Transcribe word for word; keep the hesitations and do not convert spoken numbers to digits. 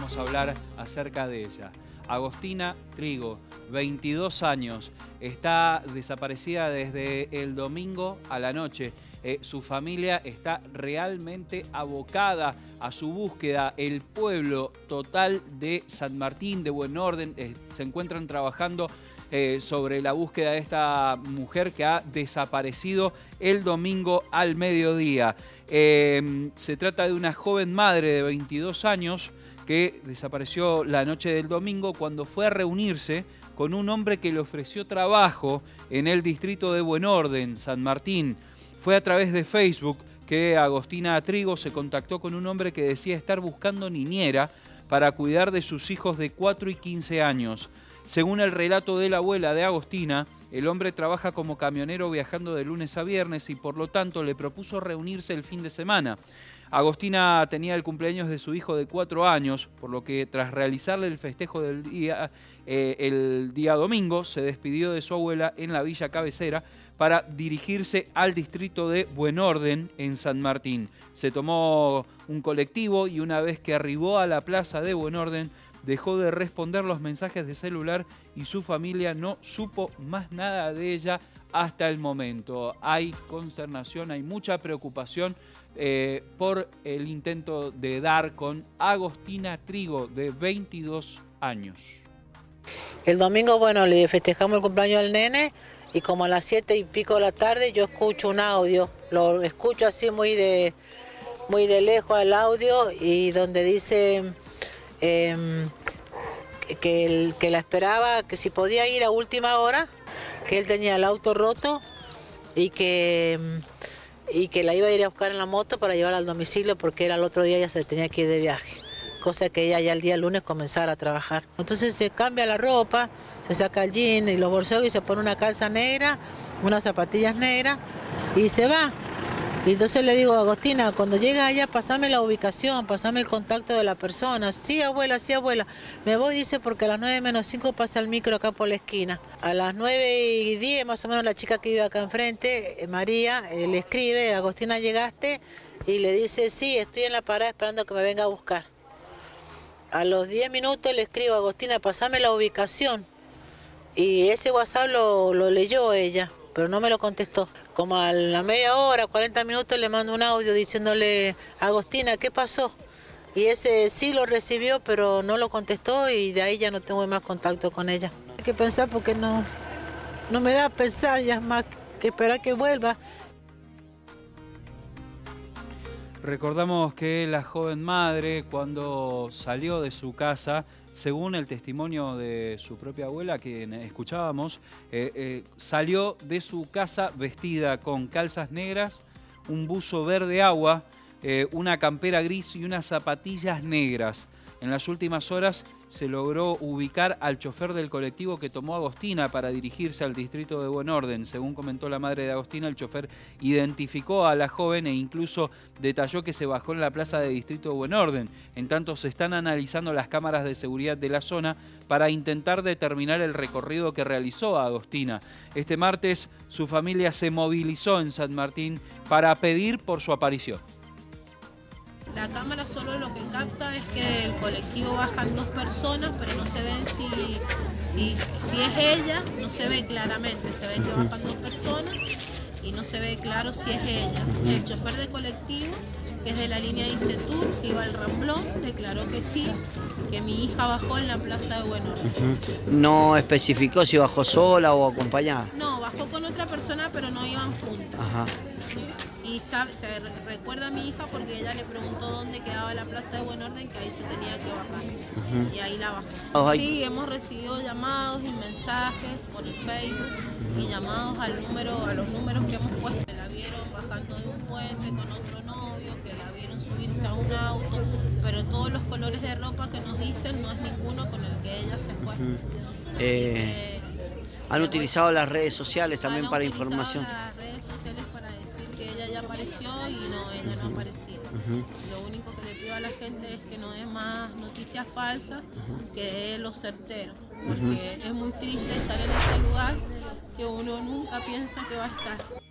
vamos a hablar acerca de ella. Agostina Trigo, veintidós años, está desaparecida desde el domingo a la noche. Eh, su familia está realmente abocada a su búsqueda. El pueblo total de San Martín de Buenorden eh, se encuentran trabajando eh, sobre la búsqueda de esta mujer que ha desaparecido el domingo al mediodía. Eh, se trata de una joven madre de veintidós años que desapareció la noche del domingo cuando fue a reunirse con un hombre que le ofreció trabajo en el distrito de Buenorden, San Martín. Fue a través de Facebook que Agostina Trigo se contactó con un hombre que decía estar buscando niñera para cuidar de sus hijos de cuatro y quince años. Según el relato de la abuela de Agostina, el hombre trabaja como camionero viajando de lunes a viernes y por lo tanto le propuso reunirse el fin de semana. Agostina tenía el cumpleaños de su hijo de cuatro años, por lo que tras realizarle el festejo del día, eh, el día domingo, se despidió de su abuela en la villa cabecera para dirigirse al distrito de Buenorden en San Martín. Se tomó un colectivo y una vez que arribó a la plaza de Buenorden, dejó de responder los mensajes de celular y su familia no supo más nada de ella hasta el momento. Hay consternación, hay mucha preocupación eh, por el intento de dar con Agostina Trigo, de veintidós años. El domingo, bueno, le festejamos el cumpleaños al nene y como a las siete y pico de la tarde yo escucho un audio. Lo escucho así muy de, muy de lejos al audio y donde dice eh, que, el, que la esperaba, que si podía ir a última hora, que él tenía el auto roto y que, y que la iba a ir a buscar en la moto para llevar al domicilio porque era el otro día, ya se tenía que ir de viaje. Cosa que ella ya el día lunes comenzara a trabajar. Entonces se cambia la ropa, se saca el jean y los bolsos y se pone una calza negra, unas zapatillas negras y se va. Y entonces le digo, Agostina, cuando llegas allá, pasame la ubicación, pasame el contacto de la persona. Sí, abuela, sí, abuela. Me voy, dice, porque a las nueve menos cinco pasa el micro acá por la esquina. A las nueve y diez, más o menos, la chica que vive acá enfrente, María, eh, le escribe, Agostina, ¿llegaste? Y le dice, sí, estoy en la parada esperando que me venga a buscar. A los diez minutos le escribo, Agostina, pasame la ubicación. Y ese WhatsApp lo, lo leyó ella, pero no me lo contestó. Como a la media hora, cuarenta minutos, le mando un audio diciéndole, Agostina, ¿qué pasó? Y ese sí lo recibió, pero no lo contestó y de ahí ya no tengo más contacto con ella. Hay que pensar porque no, no me da a pensar ya más que esperar que vuelva. Recordamos que la joven madre, cuando salió de su casa, según el testimonio de su propia abuela, que escuchábamos, eh, eh, salió de su casa vestida con calzas negras, un buzo verde agua, eh, una campera gris y unas zapatillas negras. En las últimas horas se logró ubicar al chofer del colectivo que tomó Agostina para dirigirse al distrito de Buenorden. Según comentó la madre de Agostina, el chofer identificó a la joven e incluso detalló que se bajó en la plaza de distrito de Buenorden. En tanto, se están analizando las cámaras de seguridad de la zona para intentar determinar el recorrido que realizó Agostina. Este martes, su familia se movilizó en San Martín para pedir por su aparición. La cámara solo lo que capta es que el colectivo bajan dos personas, pero no se ven si, si, si es ella, no se ve claramente, se ve que bajan dos personas y no se ve claro si es ella. El chofer de colectivo, que es de la línea de Isetur, que iba al Ramblón, declaró que sí, que mi hija bajó en la plaza de Buenorden. ¿No especificó si bajó sola o acompañada? No, bajó con otra persona, pero no iban juntas. Ajá. Y sabe, se recuerda a mi hija porque ella le preguntó dónde quedaba la plaza de Buenorden, que ahí se tenía que bajar. Uh-huh. Y ahí la bajó. Oh, sí, hemos recibido llamados y mensajes por el Facebook uh-huh. y llamados al número, a los números que hemos puesto. Que la vieron bajando de un puente con otro novio, que la vieron subirse a un auto, pero todos los colores de ropa que nos dicen no es ninguno con el que ella se fue. Uh-huh. Así eh, que, ¿Han utilizado las redes sociales también para información? Las redes sociales para decir que ella ya apareció y no, ella no ha aparecido. Uh-huh. Lo único que le pido a la gente es que no dé más noticias falsas, uh-huh. que dé lo certero, porque uh-huh. es muy triste estar en este lugar que uno nunca piensa que va a estar.